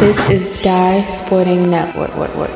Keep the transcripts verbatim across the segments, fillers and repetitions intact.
This is Dye Sporting Network.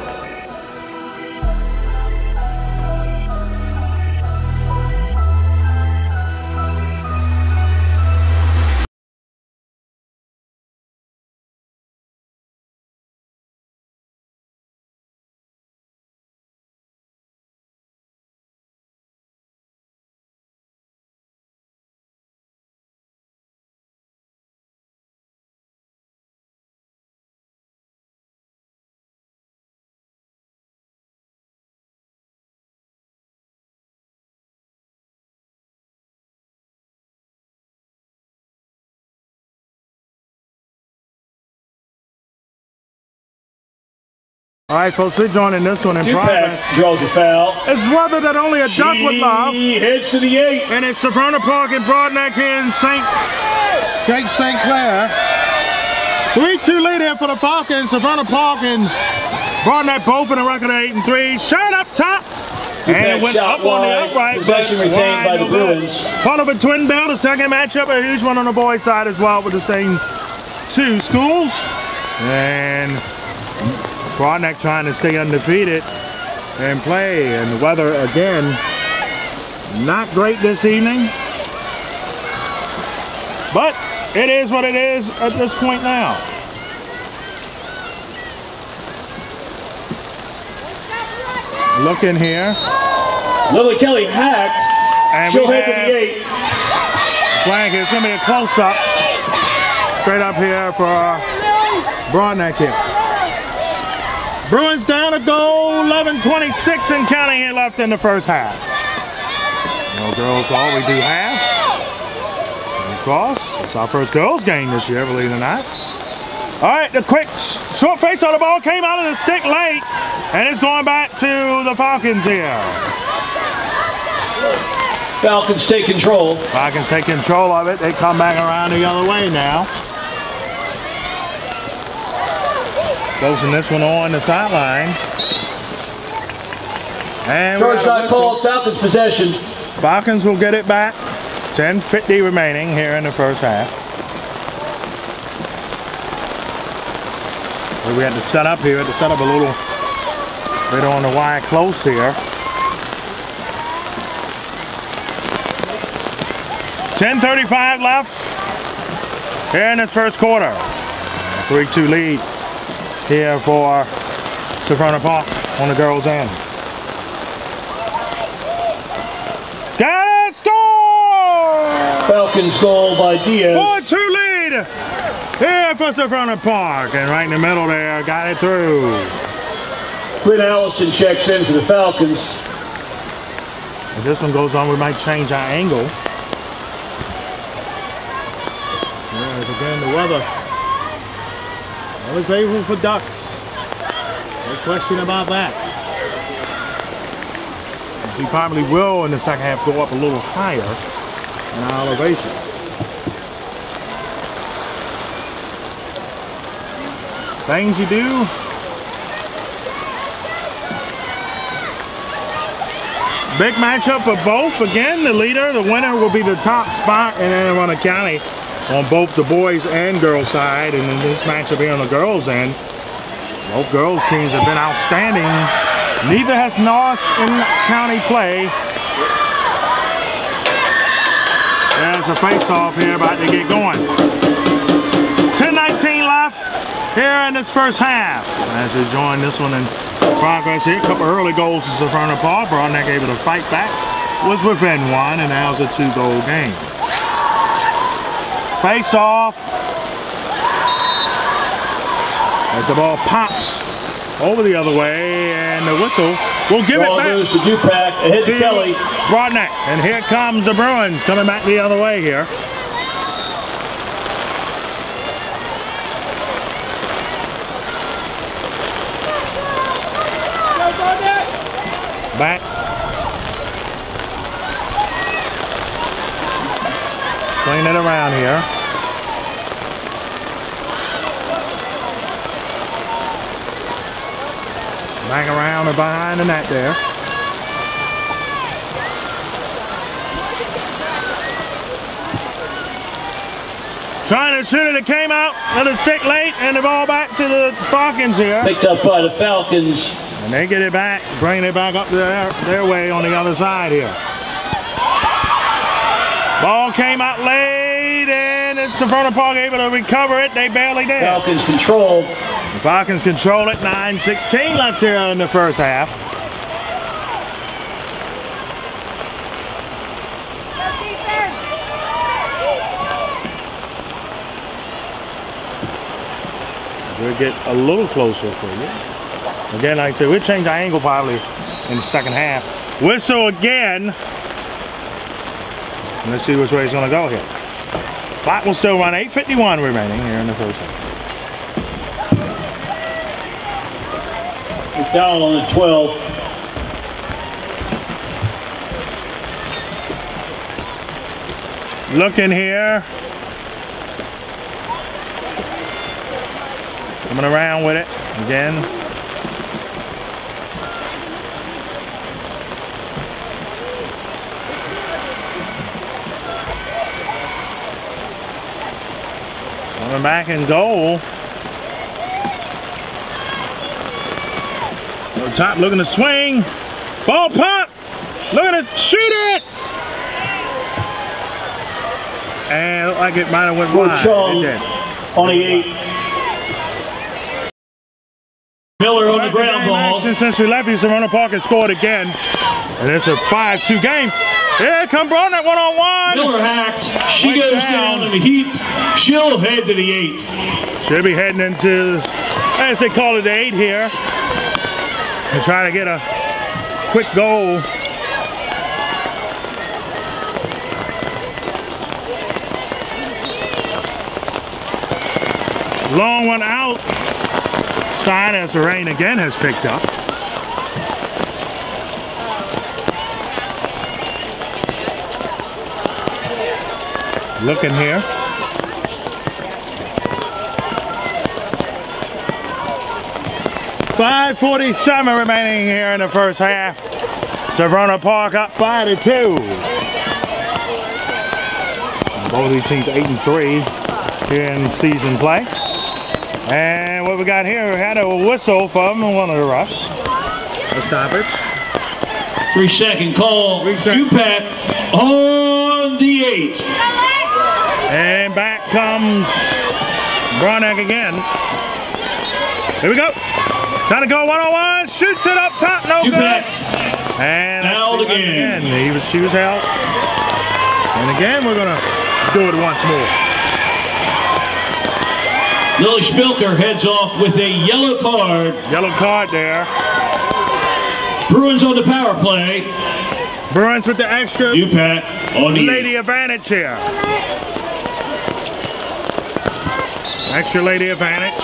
All right, folks, we're joining this one in Two progress. pack draws a foul. It's weather that only a duck would love. He heads to the eight. And it's Severna Park and Broadneck here in Saint Jake Saint Clair. three two lead here for the Falcons. Severna Park and Broadneck both in a record of eight and three. Shot up top. Two and it went up on the upright. Possession retained by the Bruins. Part of a twin bell, the second matchup, a huge one on the boys' side as well with the same two schools. And Broadneck trying to stay undefeated and play, and the weather again not great this evening, but it is what it is at this point now. Look in here. Lily Kelly hacked. And she'll we head to have the eight. Blank. It's going to be a close-up straight up here for Broadneck here. Bruins down a goal, eleven twenty-six and counting here left in the first half. No girls ball, we do half. And of course, it's our first girls game this year, believe it or not. All right, the quick short face on the ball came out of the stick late, and it's going back to the Falcons here. Falcons take control. Falcons take control of it. They come back around the other way now. Closing this one on the sideline. And Short shot called, Falcons possession. Falcons will get it back. ten fifty remaining here in the first half. We had to set up here, we had to set up a little bit on the wide close here. ten thirty-five left here in this first quarter. three two lead here for Severna Park on the girls' end. Got it! Score! Falcons goal by Diaz. four two lead here for Severna Park. And right in the middle there, got it through. Quinn Allison checks in for the Falcons. If this one goes on, we might change our angle. There's again the weather. Always favorable for ducks. No question about that. We probably will in the second half go up a little higher in our elevation. Things you do. Big matchup for both. Again, the leader, the winner will be the top spot in Anne Arundel County on both the boys and girls side. And in this matchup here on the girls end, both girls teams have been outstanding. Neither has lost in county play. There's a face-off here about to get going. ten nineteen left here in this first half. As we join this one in progress here, a couple early goals to Severna Park. Broadneck able to fight back, was within one, and now it's a two-goal game. Face off. As the ball pops over the other way, and the whistle will give Ball it back goes to Dupac, ahead to Kelly. Broadneck. And here comes the Bruins coming back the other way here. Back. Swing it around here. Back around and behind the net there. Trying to shoot it, it came out of the stick late, and the ball back to the Falcons here. Picked up by the Falcons. And they get it back, bringing it back up their, their way on the other side here. Ball came out late, and it's Severna Park able to recover it. They barely did. Falcons control. The Falcons control it. nine sixteen left here in the first half. We'll get a little closer for you. Again, like I said, we'll change our angle probably in the second half. Whistle again. Let's see which way it's going to go here. Clock will still run. eight fifty-one remaining here in the first half. McDowell on the twelve. Looking here. Coming around with it again. Coming back in goal. Over top looking to swing. Ball pop. Looking to shoot it. And it looked like it might have went wide. It did. On the eight. Miller on the ground ball. Since we left you, Severna Park has scored again. And it's a five two game. Here come Bronek one on one. Miller hacked. She Went goes down. down in the heat. She'll head to the eight. Should be heading into, as they call it, the eight here. And try to get a quick goal. Long one out. Side as the rain again has picked up. Looking here. five forty-seven remaining here in the first half. Severna Park up five to two. Both these teams eight and three here in season play. And what we got here, we had a whistle from one of the refs. A stoppage. Three second call. Three second. U-Pack on the eight. And back comes Bronek again. Here we go. Trying to go one on one. Shoots it up top. No good. And held again. again. He was, she was held. And again, we're going to do it once more. Lily Spilker heads off with a yellow card. Yellow card there. Bruins on the power play. Bruins with the extra U-Pack on the lady advantage here. Extra lady advantage.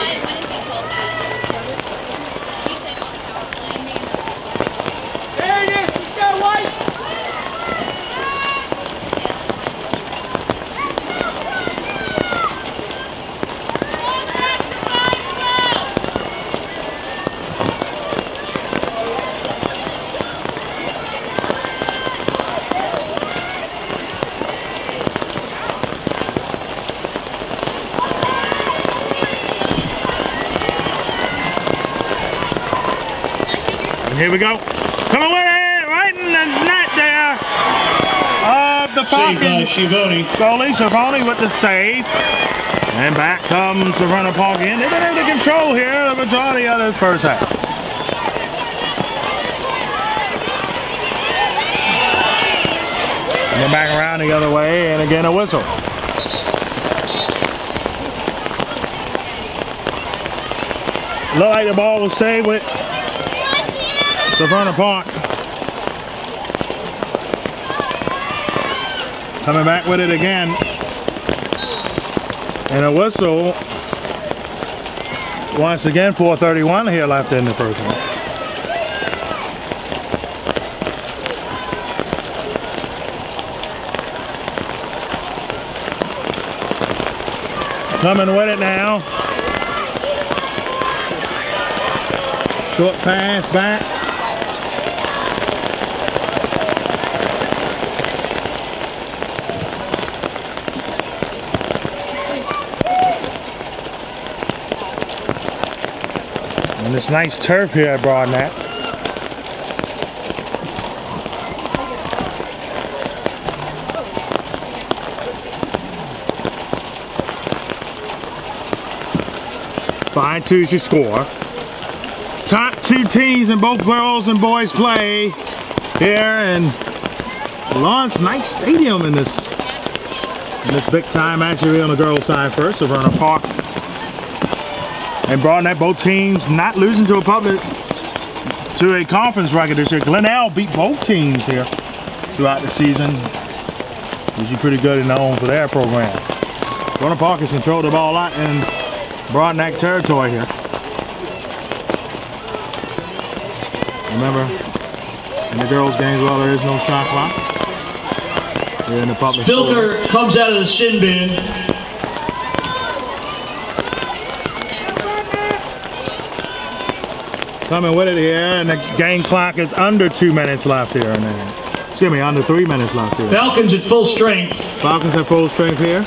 Here we go. Coming with it, right in the net there of the Falcons. Shivoni. Goalie Shivoni with the save. And back comes Severna Park in. They've been able to control here the majority of this first half. And then back around the other way, and again a whistle. Looked like the ball will stay with Severna Park. Coming back with it again. And a whistle. Once again, four thirty-one here left in the first one. Coming with it now. Short pass back. And this nice turf here at Broadneck. five two is your score. Top two teams in both girls and boys play here in Lawrence Knight Stadium in this in this big time match here on the girls side first. Severna Park and Broadneck, both teams not losing to a public to a conference record this year. Glenelg beat both teams here throughout the season. Usually pretty good and known for their program. Severna Park has controlled the ball a lot in Broadneck territory here. Remember, in the girls' games, well, there is no shot clock. Here in the public. Spilker school. Comes out of the sin bin. Coming with it here, and the game clock is under two minutes left here. And then, excuse me, under three minutes left here. Falcons at full strength. Falcons at full strength here.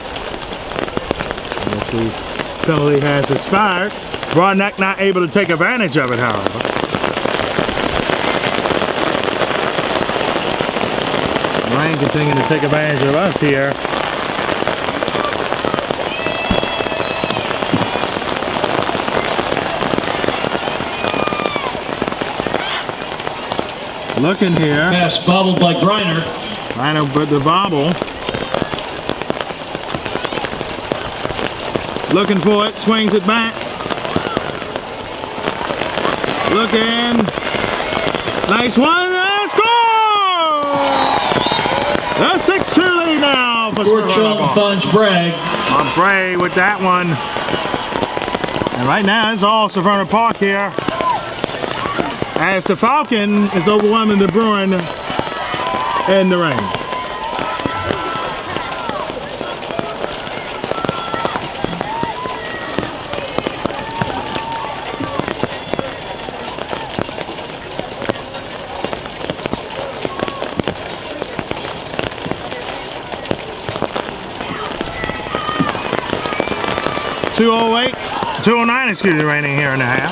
Let's see. Penalty has expired. Broadneck not able to take advantage of it, however. Rain continuing to take advantage of us here. Looking here. Pass bobbled by Griner. Griner with the bobble. Looking for it, swings it back. Looking. Nice one, and score! That's six two lead now for George Charlton finds Bragg. On Bragg with that one. And right now it's all Severna Park here, as the Falcon is overwhelming the Bruin in the rain. two oh eight, two oh nine, excuse me, raining here in the half.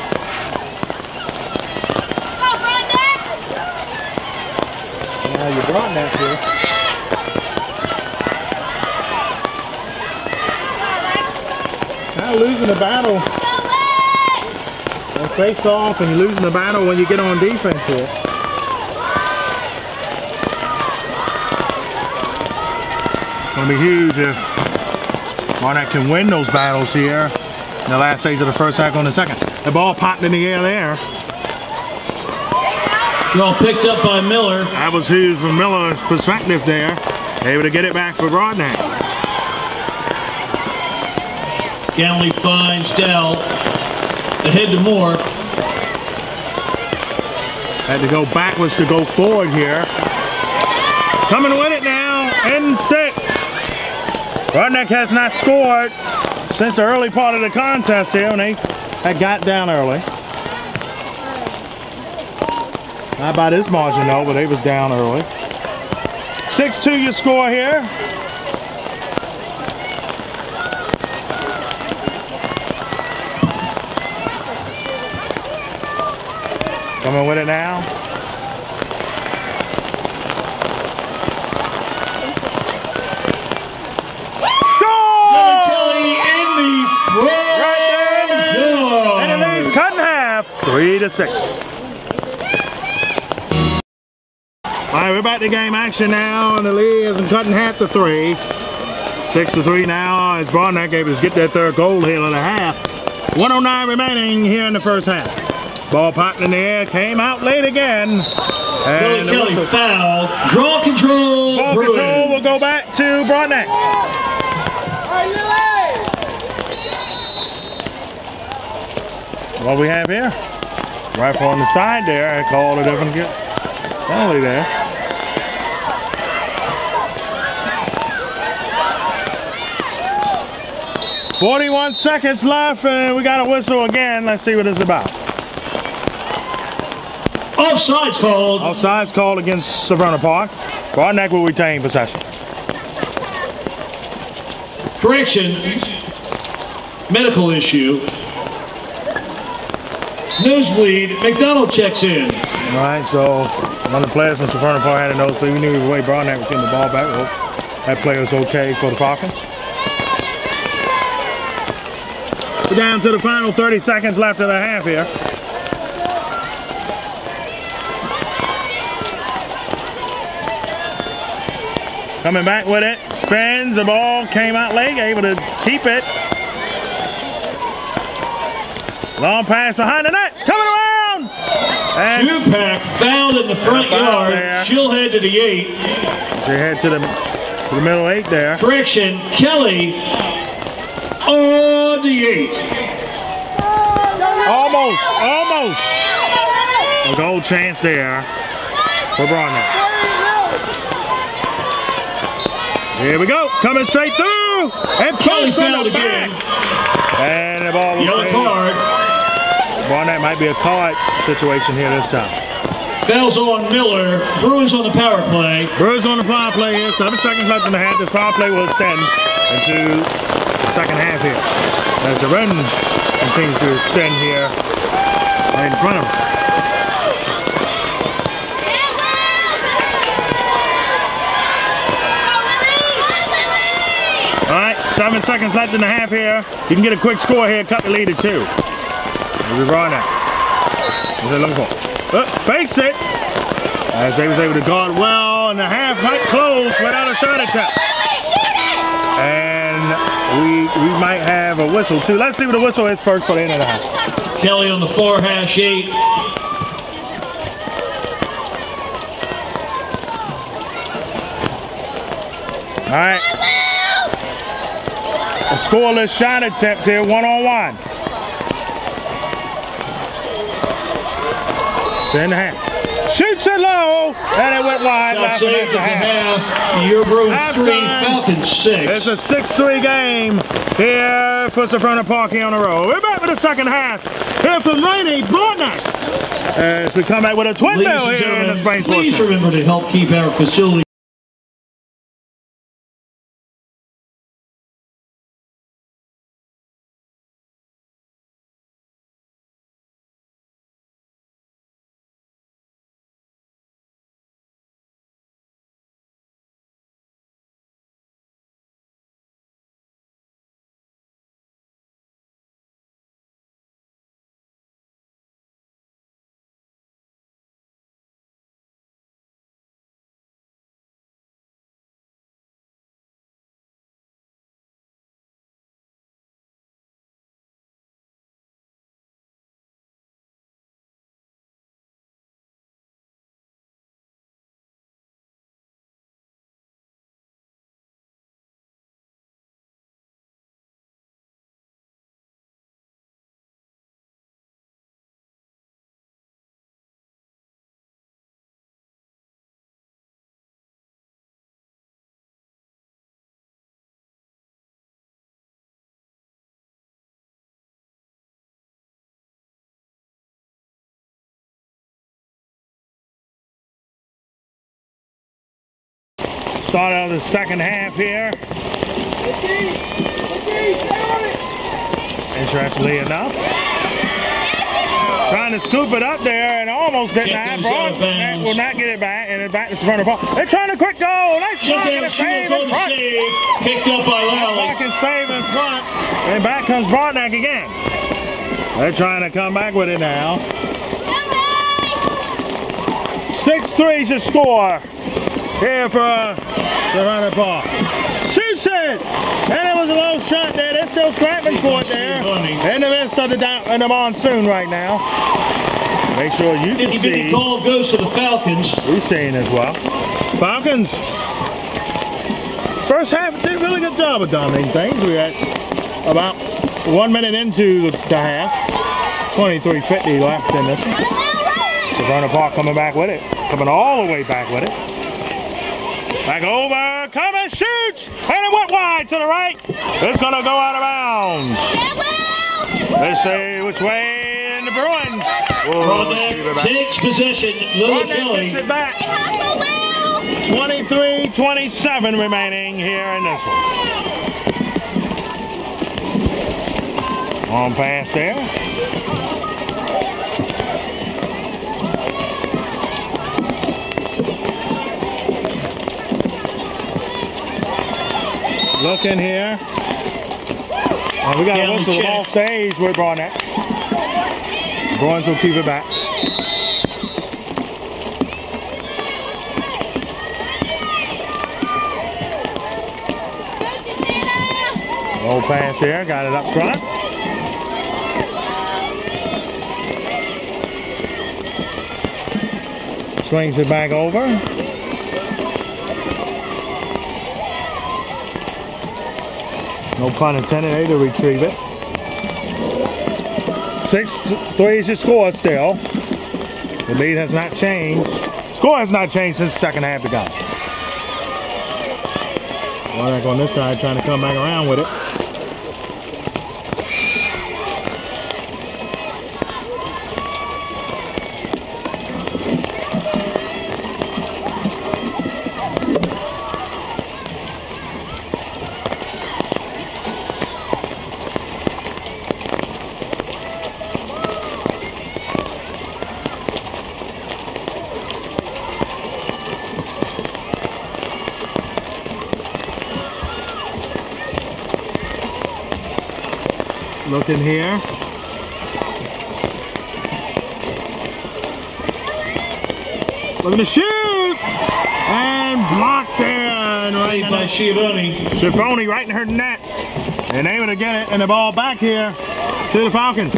Now you brought that here. Now losing the battle. And face off, and you're losing the battle when you get on defense here. It's going to be huge if Broadneck can win those battles here in the last stage of the first half on the second. The ball popped in the air there. Ball picked up by Miller. That was huge from Miller's perspective there. Able to get it back for Broadneck. Ganley finds Dell. Ahead to Moore. Had to go backwards to go forward here. Coming with it now, end stick. Broadneck has not scored since the early part of the contest here when they had got down early. Not by this margin though, but they was down early. six two your score here. Coming with it now. Three to six. All right, we're back to game action now, and the lead is cut in half to three. Six to three now as Broadneck able to get their third goal here in the half. one oh nine remaining here in the first half. Ball popped in the air, came out late again. And Billy Kelly foul. Draw control. Ball Bruin. control will go back to Broadneck. What we have here? Rifle on the side there. I called a different penalty there. forty-one seconds left, and we got a whistle again. Let's see what it's about. Offsides called. Offsides called against Severna Park. Broadneck will retain possession. Correction. Medical issue. Nosebleed, McDonald checks in. All right, so one of the players from Severna Park had a nosebleed. We knew the way Broadnack was getting the ball back. Well, that play was okay for the Falcons. We're down to the final thirty seconds left of the half here. Coming back with it, spins, the ball came out late, able to keep it. Long pass behind the net, coming around! And Two-pack fouled in the front yard. There. She'll head to the eight. They head to the, to the middle eight there. Correction, Kelly on the eight. Almost, almost. A goal chance there for Broadnack. Here we go, coming straight through, and Kelly pushed from fouled the again. back. And the ball was Yellow paid. card. Broadnack might be a card situation here this time. Fouls on Miller. Bruins on the power play. Brewers on the power play here, seven seconds left in the half. This power play will extend into the second half here. As the run continues to extend here right in front of us. All right, seven seconds left in the half here. You can get a quick score here, cut the lead to two. We'll be right now. What's they looking for? Uh, fakes it. As they was able to guard well, and the half might close without a shot attempt. And we we might have a whistle too. Let's see what the whistle is first for the end of the half. Kelly on the four hash eight. All right. A scoreless shot attempt here, one on one. It's in the half. Shoots it low, and it went wide. Shot saved at the half. Your Bruins three, Falcons six. It's a six three game here for Severna Park here on the road. We're back with the second half here from Rainy Broadnack as we come back with a twin Ladies bill and here in the gentlemen, Spain Sports please Center. remember to help keep our facility Start out of the second half here. Interestingly enough. Trying to scoop it up there and almost didn't have. Broadnack will not get it back, and it's back to Severna Park. They're trying to quick goal. Nice shot and a save in front. picked up by Lally. Back and save in front, and back comes Broadnack again. They're trying to come back with it now. six three is the score here for uh, Severna Park. Shoots it! And it was a low shot there. They're still scrapping for it there. In the midst of the, down, in the monsoon right now. Make sure you can fifty fifty see. call goes to the Falcons. We're seeing as well. Falcons. First half did a really good job of dominating things. We had about one minute into the, the half. twenty-three fifty left in this one. Severna Park coming back with it. Coming all the way back with it. Back over, come and shoots! And it went wide to the right. It's gonna go out of bounds. Let's see which way in the Bruins. Broadnack takes possession. Lily Kelly. Gets it back. twenty-three twenty-seven remaining here in this one. On pass there. Looking here. And we got a whistle. The ball stays with Barnett. Bruins will keep it back. Old pass there, got it up front. Swings it back over. No pun intended, they to retrieve it. six three is your score still. The lead has not changed. Score has not changed since the second half begun. Back on this side, trying to come back around with it. Looking here. Looking to shoot! And blocked there. And right by Schiavone. Schiavone right in her net. And able to get it and the ball back here to the Falcons.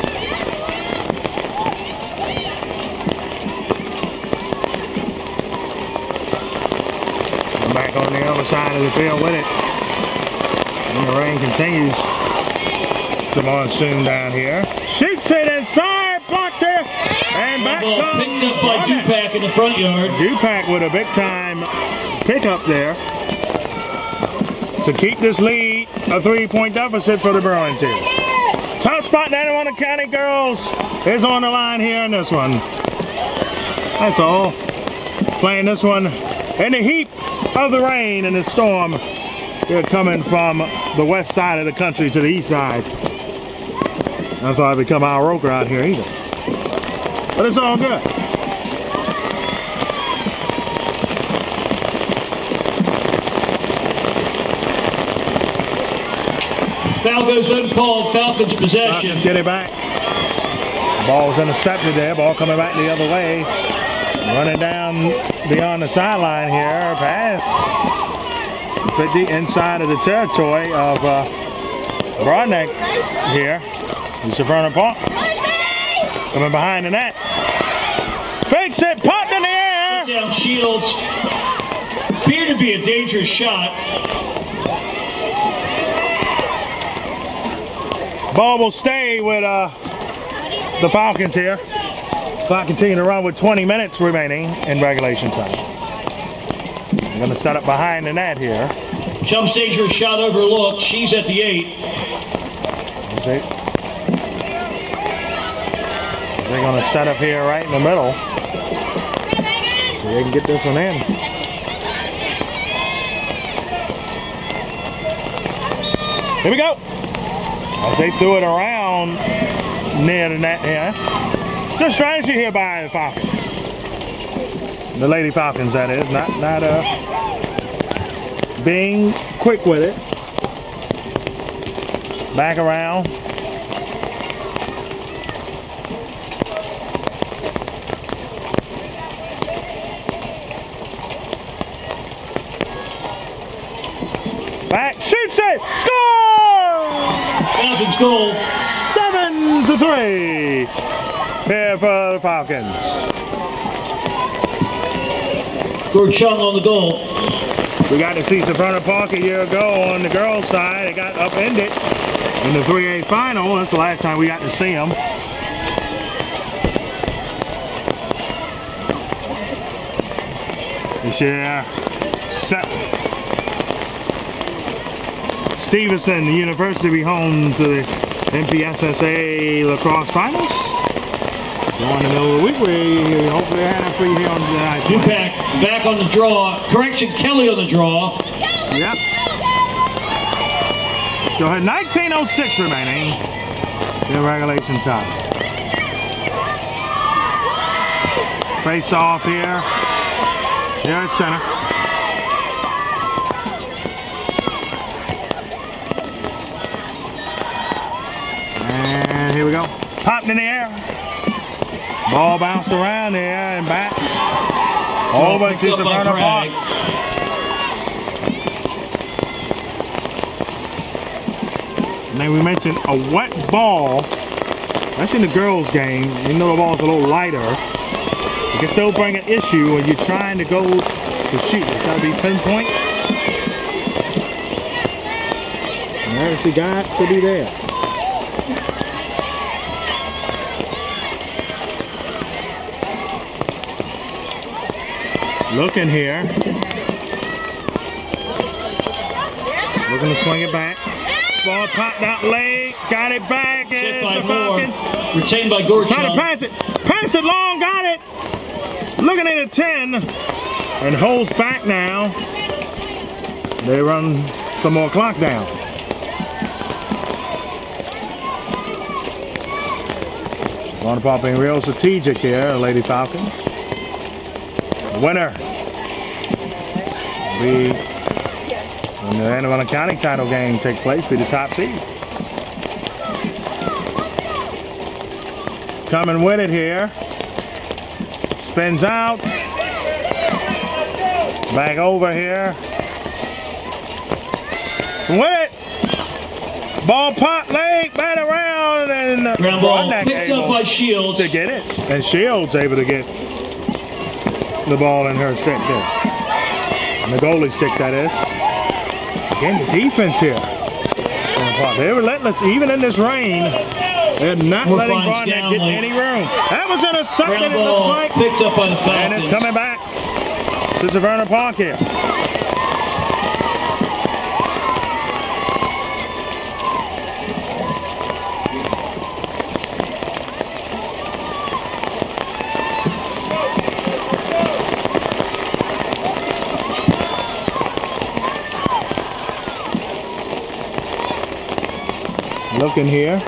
And back on the other side of the field with it. And the rain continues. The monsoon down here. Shoots it inside, blocked there, and back comes. Picked up by Dupac in the front yard. Dupac with a big time pickup there to keep this lead a three-point deficit for the Bruins here. Top spot, Anne Arundel County girls is on the line here in this one. That's all. Playing this one in the heat of the rain and the storm. They're coming from the west side of the country to the east side. I thought I'd become Al Roker out here either. But it's all good. Foul goes uncalled. Falcons possession. Let's get it back. Ball's intercepted there. Ball coming back the other way. Running down beyond the sideline here. Pass. fifty inside of the territory of uh, Broadneck here. Severna Park coming behind the net. Fakes it, popped in the air. Sit down Shields. Appeared to be a dangerous shot. Ball will stay with uh, the Falcons here. Clock continue to run with twenty minutes remaining in regulation time. They're going to set up behind the net here. Jumps dangerous shot overlooked. She's at the eight. There's eight. They're going to set up here right in the middle so they can get this one in. Here we go. As they threw it around near the net here. Good strategy here by the Falcons. The Lady Falcons, that is. Not, not uh, being quick with it. Back around. Back, shoots it, score! Falcons goal. Seven to three here for the Falcons. Gord Chung on the goal. We got to see Severna Park a year ago on the girls' side. It got upended in the three A final. That's the last time we got to see them. This year, set. Stevenson, the university, be home to the M P S S A lacrosse finals. Going in the middle of the week, we hopefully have it for you here on tonight. Dupac back on the draw. Correction, Kelly on the draw. Yep. Let's go ahead. nineteen oh six remaining in regulation time. Face off here. Here at center. And here we go. Popped in the air. Ball bounced around there and back. All the way to Severna Park. And then we mentioned a wet ball. That's in the girls' game. Even though the ball's a little lighter, it can still bring an issue when you're trying to go to shoot. It's got to be pinpoint. And there she got to be there. Looking here. Looking to swing it back. Ball popped out late. Got it back. Checked by the Falcons. Retained by Gorchuk. Trying to pass it. Passed it long. Got it. Looking at a ten. And holds back now. They run some more clock down. Severna Park being real strategic here, Lady Falcons. The winner will be, when the Anne Arundel County title game takes place, be the top seed. Coming with it here. Spins out. Back over here. With it. Ball pop late, bat around, and ground ball picked up by Shields to get it. And Shields able to get the ball in her stick there. And the goalie stick, that is. Again, the defense here. They're relentless, even in this rain. They're not More letting finds Barnett down get late. any room. That was intercepted, ground it looks ball like. picked up by the Falcons. And it's coming back to Severna Park here. Looking here.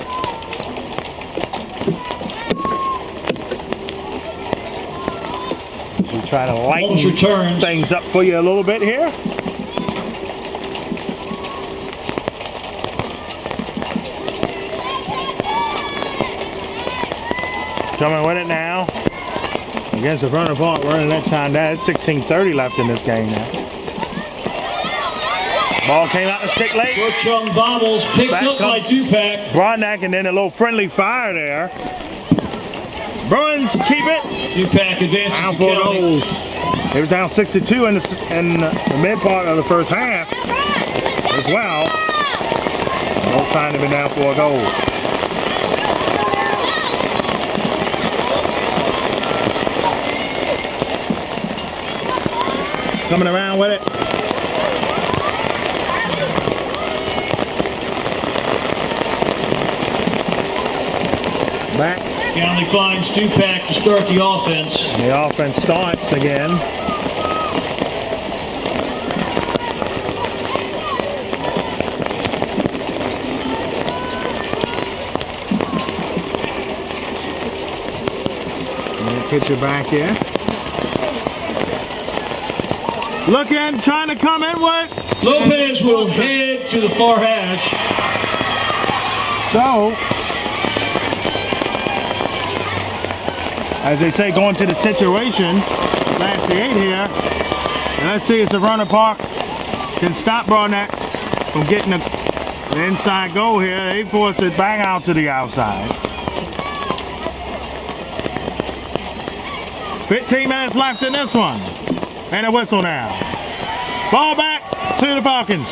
We try to lighten returns. things up for you a little bit here. Coming with it now. Against the Severna Park, we're in that time. That's sixteen thirty left in this game now. Ball came out the stick late. Gorchuk bobbles, picked Back up by up. Dupac. Broadneck, and then a little friendly fire there. Bruins keep it. Dupac advances Down to four Kelly. goals. It was down sixty-two in the, in the mid part of the first half as well. Both times have been down four goals. Coming around with it. Back. County finds Dupac to start the offense. The offense starts again. Pitcher back here. Looking, trying to come in with. Lopez will head to the far hash. So, as they say, going to the situation, last the eight here. And let's see if Severna Park can stop Barnett from getting the, the inside goal here. They force it back out to the outside. fifteen minutes left in this one. And a whistle now. Ball back to the Falcons.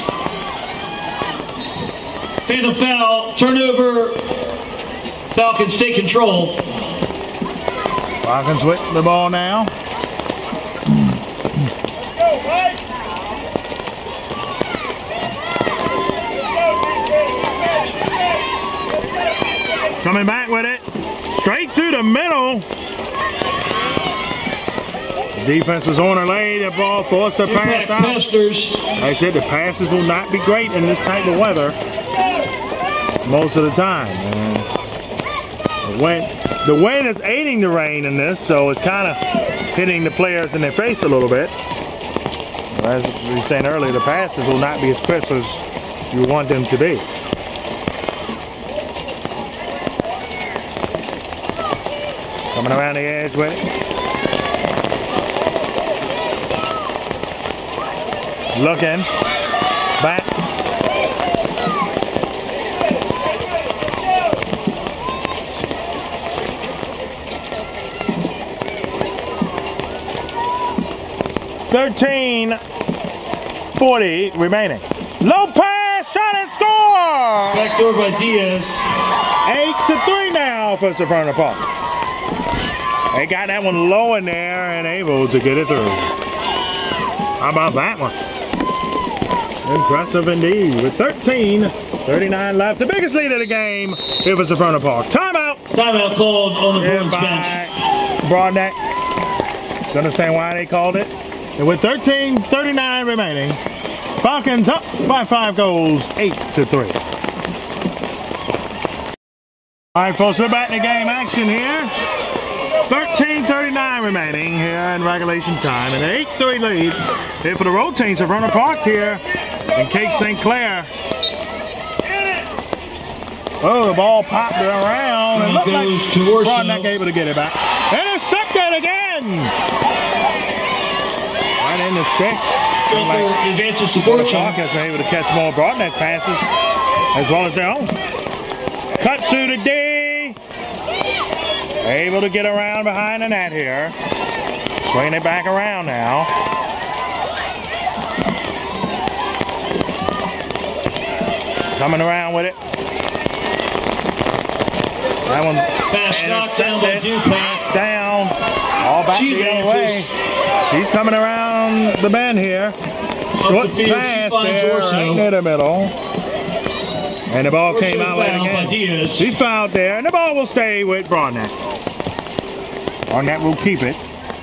Phantom foul, turnover. Falcons take control. Falcons with the ball now. Coming back with it. Straight through the middle. The defense was on her lane. The ball forced the pass out. Pesters. Like I said, the passes will not be great in this type of weather most of the time. And the wind, the wind is aiding the rain in this, so it's kind of hitting the players in their face a little bit. As we were saying earlier, the passes will not be as crisp as you want them to be. Coming around the edge with it. Looking. Back. thirteen forty remaining. Low pass, shot and score! Backdoor by Diaz. eight to three now for Severna Park. They got that one low in there and able to get it through. How about that one? Impressive indeed. With thirteen thirty-nine left, the biggest lead of the game here for Severna Park. Timeout. Timeout called on the Bruins by bench. Broadneck. Do you understand why they called it? And with thirteen thirty-nine remaining, Falcons up by five goals, eight to three. All right, folks, we're back in the game action here. thirteen thirty-nine remaining here in regulation time. An eight three lead here for the road teams of Severna Park here in Cape Saint Clair. Oh, the ball popped around and looked like Broadneck able to get it back. Intercepted again! Right in the stick. Like advances to Severna Park has been able to catch more Broadneck passes as well as their own. Cuts through the D. Able to get around behind the net here. Swing it back around now. Coming around with it. That one pass knocked down by Dupac. Down. All back she the other way. She's coming around the bend here. Short pass there, right near the middle. And the ball came out late again. She fouled there, and the ball will stay with Broadneck. Broadneck will keep it.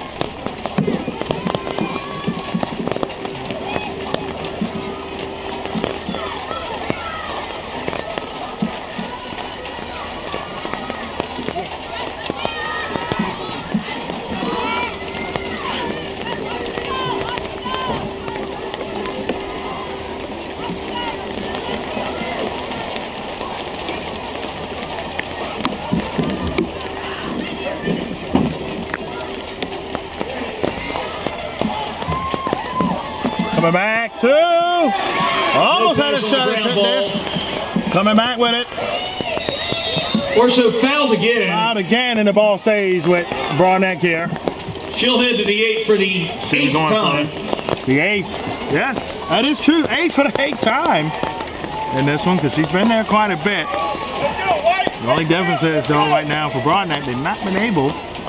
Coming back to, almost had a shot at there. Coming back with it. Orso fouled again. Fouled again, and the ball stays with Broadneck here. She'll head to the eight for the eighth time. The eighth, yes, that is true. Eighth for the eighth time in this one, because she's been there quite a bit. The only difference is, though, right now for Broadneck, they've not been able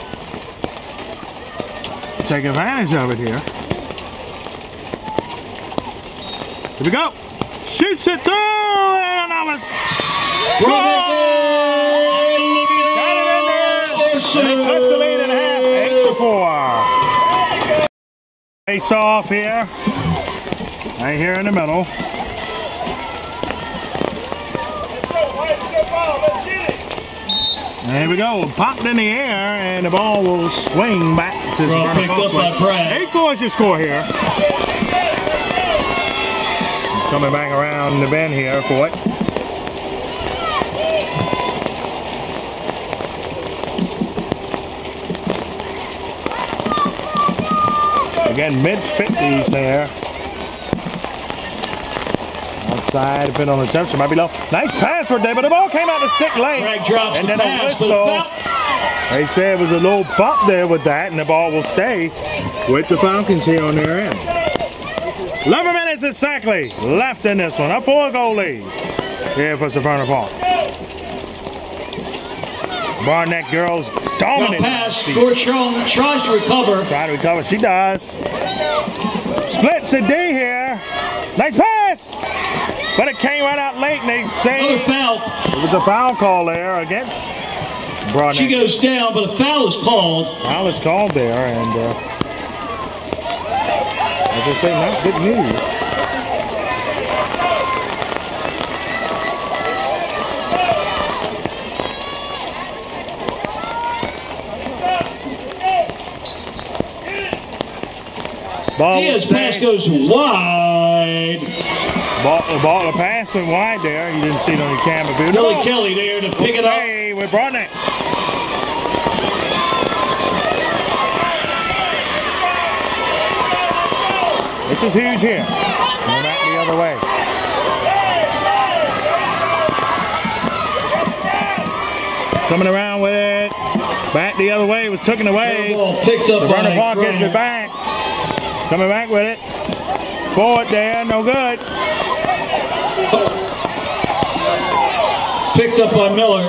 to take advantage of it here. Here we go. Shoots it through, and that was score! Got it in there. And it puts the lead in half, eight to four. Face off here, right here in the middle. And here we go. Popped in the air, and the ball will swing back to Severna picked up by Pratt. eight four is your score here. Coming back around the bend here for it. Again, mid fifties there. Outside, depending on the temperature, might be low. Nice pass for Dave, but the ball came out the stick late. And then a whistle. They say it was a little bump there with that, and the ball will stay with the Falcons here on their end. eleven minutes exactly left in this one. A four goal lead here for Severna Park. Broadneck girls dominant. Pass. Gorchon tries to recover. Trying to recover. She does. Splits the D here. Nice pass. But it came right out late, and they say another foul. It was a foul call there against Broadneck. She goes down, but a foul is called. Foul is called there, and uh, as I say, not good news. Ball Diaz pass goes wide. Ball, the ball, the pass went wide there. You didn't see it on your camera view. Kelly No. Kelly there to pick it up. Hey, with Broadneck. This is huge here. Going back the other way. Coming around with it. Back the other way. It was taken away. Picked up Severna by Park gets it back. Coming back with it. Forward there. No good. Picked up by Miller.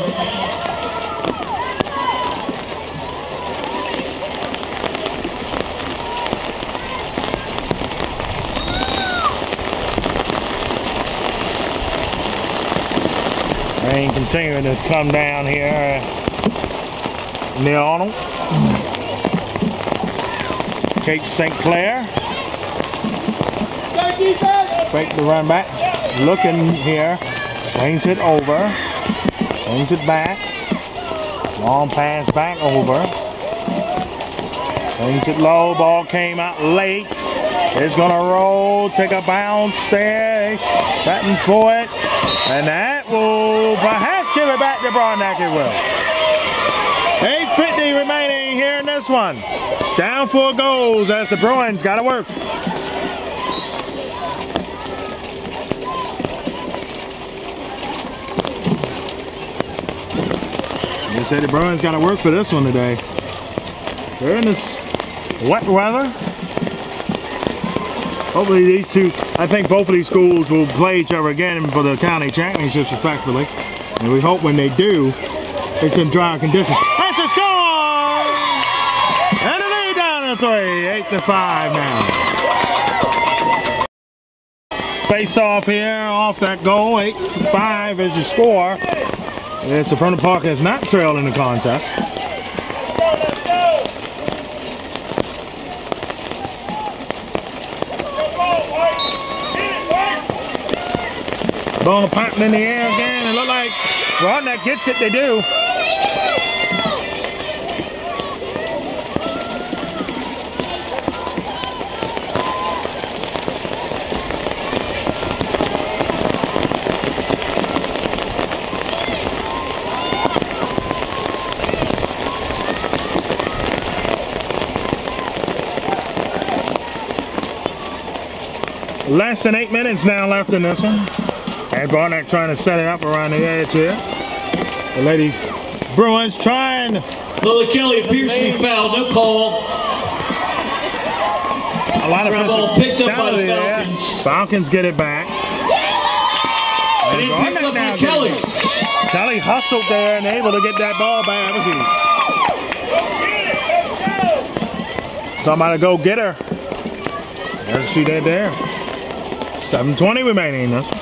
Rain continuing to come down here near Arnold. Kate Saint Clair. Fake the run back. Looking here. Swings it over. Swings it back. Long pass back over. Swings it low. Ball came out late. It's gonna roll. Take a bounce there. Batting for it. And that will perhaps give it back to Broadneck. It will. eight fifty remaining here in this one. Down four goals as the Bruins got to work. They say the Bruins got to work for this one today. They're in this wet weather. Hopefully these two, I think both of these schools will play each other again for the county championships respectively. And we hope when they do, it's in dry conditions. That's a score! And it lead down to three, eight to five now. Face off here, off that goal, eight to five is the score. And Severna Park has not trailed in the contest. Ball popping in the air again. It looked like Broadneck gets it. They do. Less than eight minutes now left in this one. And Broadneck trying to set it up around the edge here. The Lady Bruins trying. Lily Kelly appears to be fouled. No call. A lot of ball picked up by the Falcons. There. Falcons get it back. And he picked up by Kelly. Kelly hustled there and able to get that ball back. That was huge. Somebody go get her. There's she did there. seven twenty remaining in this.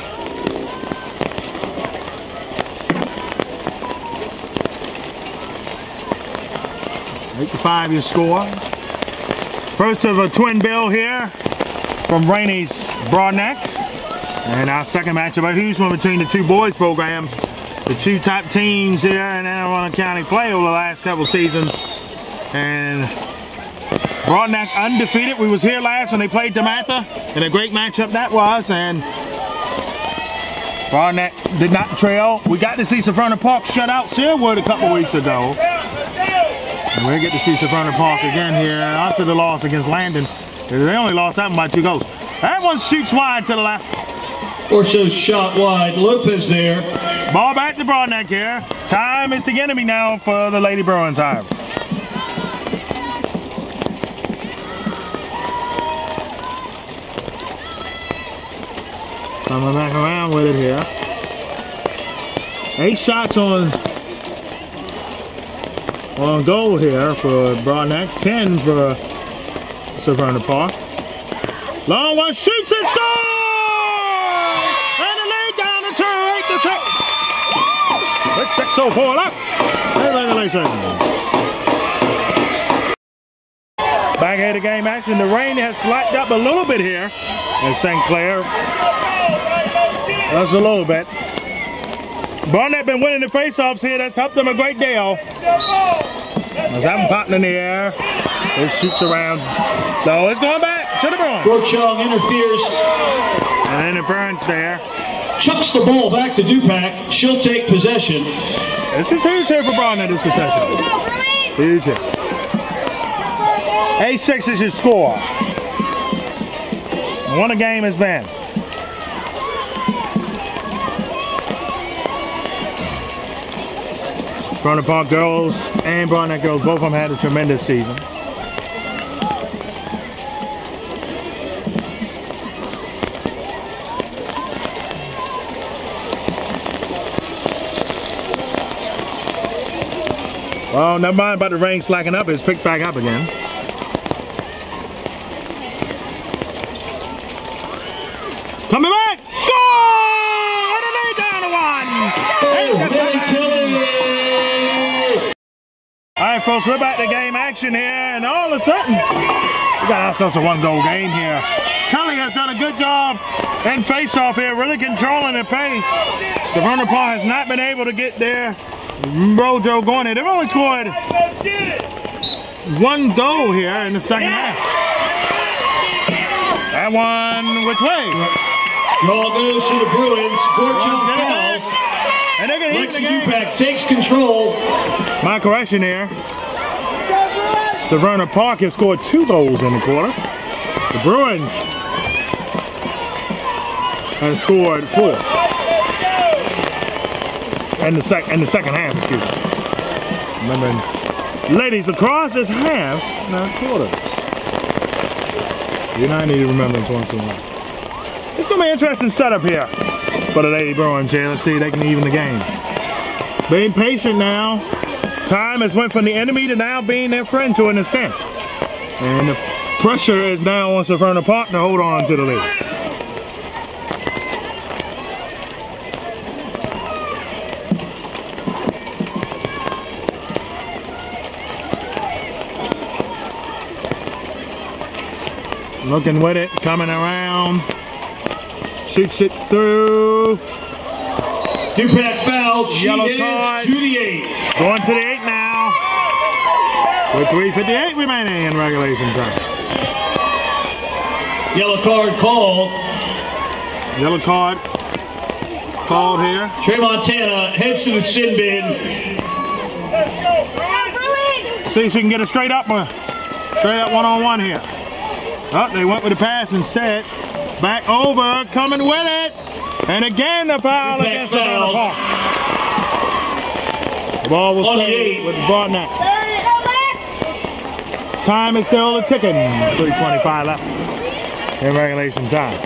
eight to five your score. First of a twin bill here from Rainey's Broadneck. And our second matchup, a huge one between the two boys programs. The two top teams here in Anne Arundel County play over the last couple seasons. And Broadneck undefeated. We was here last when they played DeMatha, and a great matchup that was. And Broadneck did not trail. We got to see Severna Park shut out Searwood a couple weeks ago. And we'll get to see Severna Park again here after the loss against Landon. They only lost that one by two goals. That one shoots wide to the left. Orso's shot wide. Lopez there. Ball back to Broadneck here. Time is the enemy now for the Lady Bruins, however. Coming back around with it here. Eight shots on on goal here for Broadneck. Ten for Severna Park. Long one shoots and scores! And the lead down to two, eight to six. With six oh four left. Regulation. Back here to game action. The rain has slacked up a little bit here in Saint Clair. That's a little bit. Broadneck been winning the face-offs here. That's helped them a great deal. As that one popping in the air. It shoots around. So it's going back to the Bruins. Brochong interferes. An interference there. Chucks the ball back to Dupac. She'll take possession. This is huge here for Broadneck this possession. Huge hit. eight six is your score. What a game has been. Severna Park girls and Broadneck girls, both of them had a tremendous season. Well, never mind about the rain slacking up. It's picked back up again. Coming back! Score! And they down to one! All right, folks, we're back to game action here, and all of a sudden, we got ourselves a one-goal game here. Kelly has done a good job in face-off here, really controlling the pace. Severna Park has not been able to get their mojo going here. They've only scored one goal here in the second half. That one, which way? Ball goes to the Bruins. Fortune calls. And they're going to hit the game. Lexi Dupac takes control. My correction here. Severna Park has scored two goals in the quarter. The Bruins have scored four. In the, sec in the second half, excuse me. Remember, ladies lacrosse is half, not quarter. You know, I need to remember in twenty-one. It's going to be an interesting setup here for the Lady Bruins here. Let's see if they can even the game. Being patient now. Time has went from the enemy to now being their friend to an extent. And the pressure is now on Severna Park to hold on to the lead. Looking with it, coming around. Shoots it through. Dupac fouled. She Yellow is card. to the eight. Going to the eight now. With three fifty-eight remaining in regulation time. Yellow card called. Yellow card called here. Trey Montana heads to the sin bin. See if she can get a straight up one. Straight up one-on-one here. Oh, they went with the pass instead. Back over, coming with it. And again the foul Dupac against Severna fouled. Park. The ball was On the played eight. with the Broadneck. Time is still ticking. three twenty-five left in regulation time.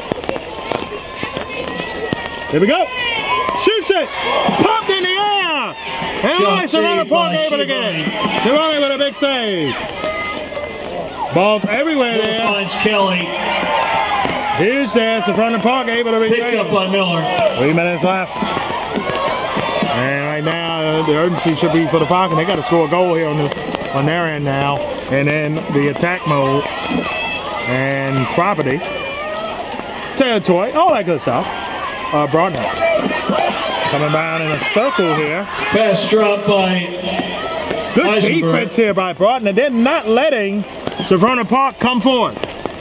Here we go. Shoots it. Popped in the air. And only Severna Park able to get it. Giovanni with a big save. Balls everywhere Miller there. finds Kelly. Here's there. Severna Park able to Picked retain up it. by Miller. Three minutes left. And right now, uh, the urgency should be for the Falcons. They got to score a goal here on this, on their end now. And then the attack mode and property, territory, all that good stuff. Uh, Broadneck coming down in a circle here. Pass dropped by Good Eisenberg. defense here by Broadneck. They're not letting Severna Park come forward.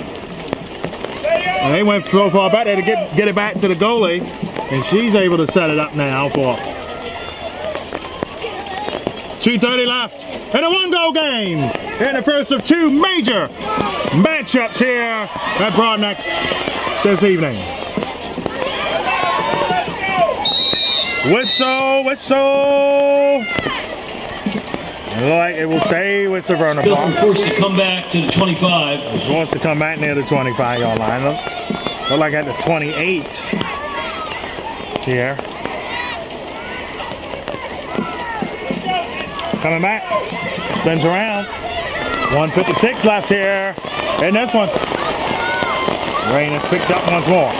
And they went so far back there to get, get it back to the goalie. And she's able to set it up now for two thirty left. And a one-goal game in the first of two major matchups here at Broadneck this evening. Whistle, whistle. Look like it will stay with Severna Bill Park. forced to come back to the twenty-five. Wants to come back near the twenty-five yard line. Look, look like at the twenty-eight here. Coming back, spins around. one fifty-six left here in this one. Rain is picked up once more.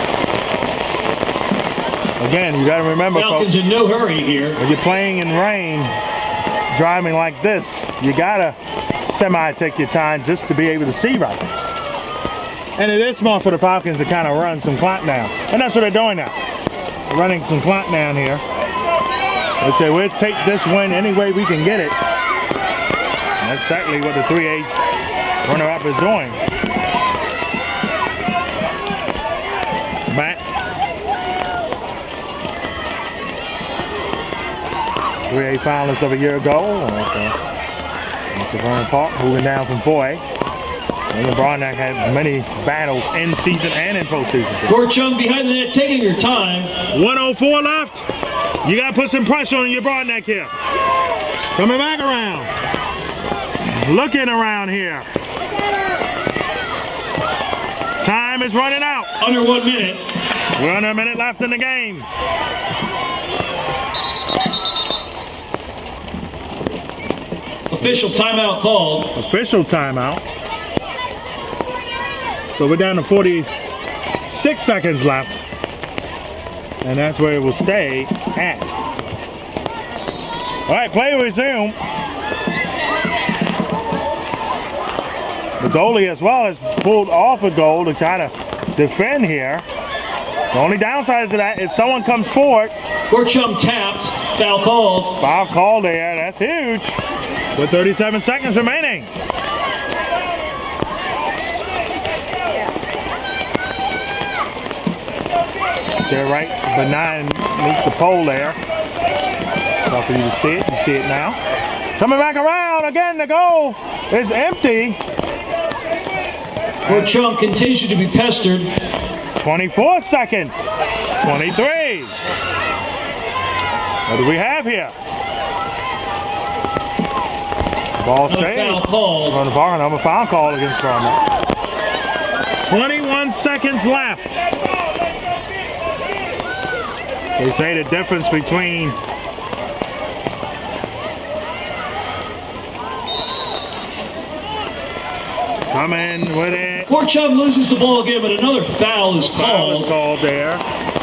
Again, you got to remember, Falcons folks, in no hurry here. when you're playing in rain, driving like this, you gotta semi take your time just to be able to see right. And it is smart for the Falcons to kind of run some clock down. And that's what they're doing now. They're running some clock down here. They say, we'll take this win any way we can get it. And that's exactly what the three eight runner-up is doing. Back. three eight finalists of a year ago. Okay. Severna Park moving down from four A. And Broadneck had many battles in season and in postseason. Court Chung behind the net, taking your time. one oh four left. You got to put some pressure on your Broadneck here. Coming back around. Looking around here. Time is running out. Under one minute. We're under a minute left in the game. Official timeout called. Official timeout. So we're down to forty-six seconds left. And that's where it will stay at. All right, play resume. The goalie as well has pulled off a goal to try to defend here. The only downside to that is someone comes forward. Court Chung tapped. Foul called. Foul called there. That's huge. With thirty-seven seconds remaining. They're right beneath the pole there. Tough for you to see it. You see it now. Coming back around again. The goal is empty. Court Chung continues to be pestered. twenty-four seconds. twenty-three. What do we have here? Ball stays. Foul called. On the bar, another foul call against Broadneck. twenty-one seconds left. They say the difference between coming with it. Court Chung loses the ball again, but another foul is called. Foul is called there.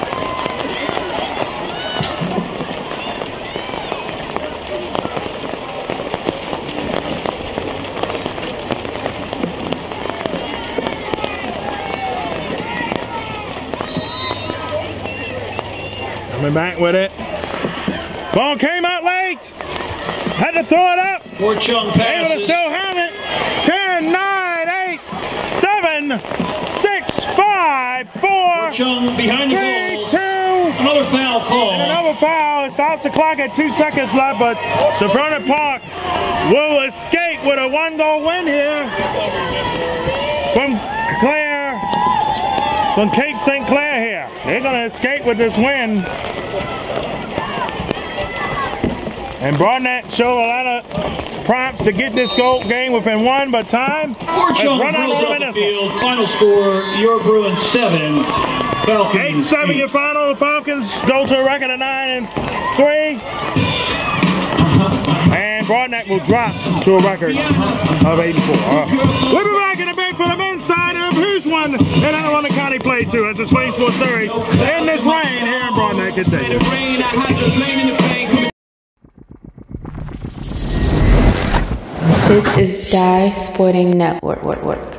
Coming back with it. Ball came out late. Had to throw it up. Court Chung Able to passes. still have it. ten, nine, eight, seven, six, five, four, Court Chung behind the three, goal. two, Another foul call. and another foul. It stops the clock at two seconds left, but Severna Park will escape with a one-goal win here from Claire, from Cape Saint Clair here. They're going to escape with this win. And Broadneck showed a lot of prompts to get this goal game within one, but time Court has Chung run out drills on up the this field. Final score, your Bruins seven, Falcons eight seven your final. The Falcons go to a record of nine and three. And Broadneck will drop to a record of eight and four. Uh, we'll be back in a bit for the men's side of Who's Won and Anne Arundel County Play two as the Swing Sports Series in this rain here in Broadneck continues. This is Dye Sporting Network.